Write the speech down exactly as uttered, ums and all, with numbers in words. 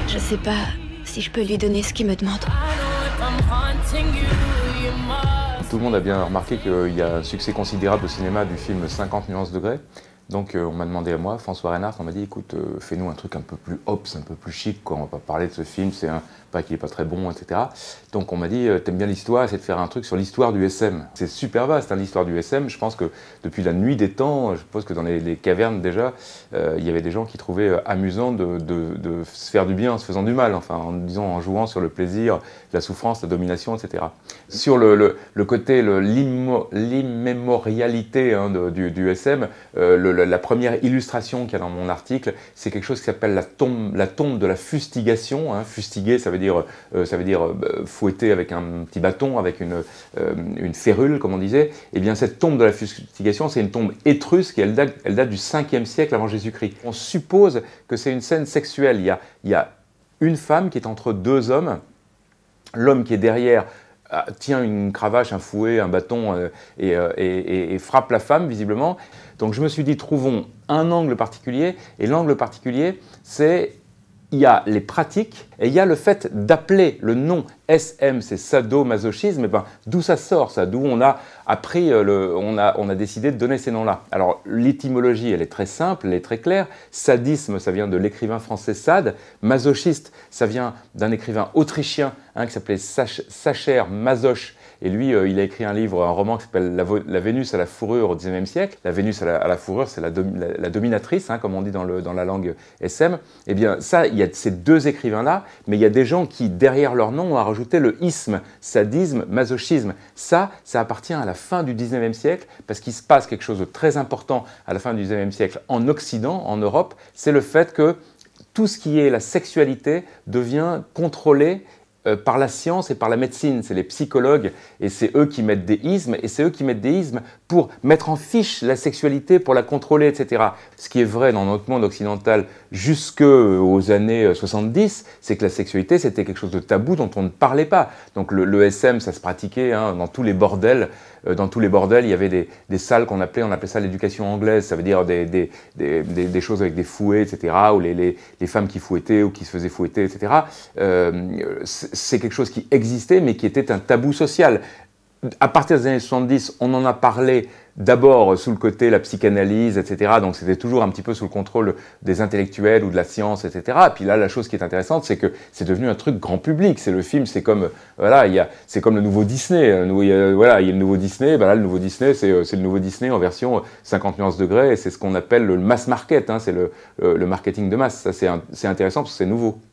Je sais pas si je peux lui donner ce qu'il me demande. Tout le monde a bien remarqué qu'il y a un succès considérable au cinéma du film cinquante nuances degrés. Donc euh, on m'a demandé à moi, François Reynard, on m'a dit écoute, euh, fais-nous un truc un peu plus hops, un peu plus chic, quoi. On va pas parler de ce film, c'est un pas qu'il est pas très bon, et cetera. Donc on m'a dit, euh, t'aimes bien l'histoire, essaie de faire un truc sur l'histoire du S M. C'est super vaste, hein, l'histoire du S M. Je pense que depuis la nuit des temps, je pense que dans les, les cavernes déjà, euh, il y avait des gens qui trouvaient euh, amusant de, de, de se faire du bien en se faisant du mal, enfin en disant, en jouant sur le plaisir, la souffrance, la domination, et cetera. Sur le, le, le côté, l'immémorialité hein, du, du S M, euh, le, la première illustration qu'il y a dans mon article, c'est quelque chose qui s'appelle la tombe, la tombe de la fustigation. Hein. Fustiguer, ça veut dire, euh, ça veut dire euh, fouetter avec un petit bâton, avec une, euh, une férule, comme on disait. Et bien cette tombe de la fustigation, c'est une tombe étrusque et elle date, elle date du cinquième siècle avant Jésus-Christ. On suppose que c'est une scène sexuelle. Il y a, il y a une femme qui est entre deux hommes. L'homme qui est derrière tient une cravache, un fouet, un bâton euh, et, euh, et, et frappe la femme, visiblement. Donc je me suis dit, trouvons un angle particulier. Et l'angle particulier, c'est il y a les pratiques et il y a le fait d'appeler le nom S M, c'est sadomasochisme. Et ben, d'où ça sort, ça? D'où on a appris, le, on, a, on a décidé de donner ces noms-là. Alors l'étymologie, elle est très simple, elle est très claire. Sadisme, ça vient de l'écrivain français Sade. Masochiste, ça vient d'un écrivain autrichien hein, qui s'appelait Sacher Masoch. Et lui, euh, il a écrit un livre, un roman qui s'appelle la, la Vénus à la fourrure au dix-neuvième siècle. La Vénus à la, à la fourrure, c'est la, la, la dominatrice, hein, comme on dit dans, le, dans la langue S M. Eh bien, ça, il y a ces deux écrivains-là, mais il y a des gens qui, derrière leur nom, ont rajouté le isme, sadisme, masochisme. Ça, ça appartient à la fin du dix-neuvième siècle, parce qu'il se passe quelque chose de très important à la fin du dix-neuvième siècle en Occident, en Europe, c'est le fait que tout ce qui est la sexualité devient contrôlé Euh, par la science et par la médecine. C'est les psychologues et c'est eux qui mettent des ismes et c'est eux qui mettent des ismes pour mettre en fiche la sexualité, pour la contrôler, et cetera. Ce qui est vrai dans notre monde occidental jusqu'aux années soixante-dix, c'est que la sexualité c'était quelque chose de tabou dont on ne parlait pas. Donc le, le S M ça se pratiquait hein, dans tous les bordels. Euh, dans tous les bordels, il y avait des, des salles qu'on appelait, on appelait ça l'éducation anglaise, ça veut dire des, des, des, des, des choses avec des fouets, et cetera, ou les, les, les femmes qui fouettaient ou qui se faisaient fouetter, et cetera. Euh, c'est quelque chose qui existait, mais qui était un tabou social. À partir des années soixante-dix, on en a parlé d'abord sous le côté la psychanalyse, et cetera. Donc c'était toujours un petit peu sous le contrôle des intellectuels ou de la science, et cetera. Et puis là, la chose qui est intéressante, c'est que c'est devenu un truc grand public. C'est le film, c'est comme voilà, il y a, c'est comme le nouveau Disney. Il y a, voilà, il y a le nouveau Disney. Ben là, le nouveau Disney, c'est c'est le nouveau Disney en version cinquante nuances degrés. Et c'est ce qu'on appelle le mass market. Hein, c'est le, le marketing de masse. Ça, c'est c'est intéressant parce que c'est nouveau.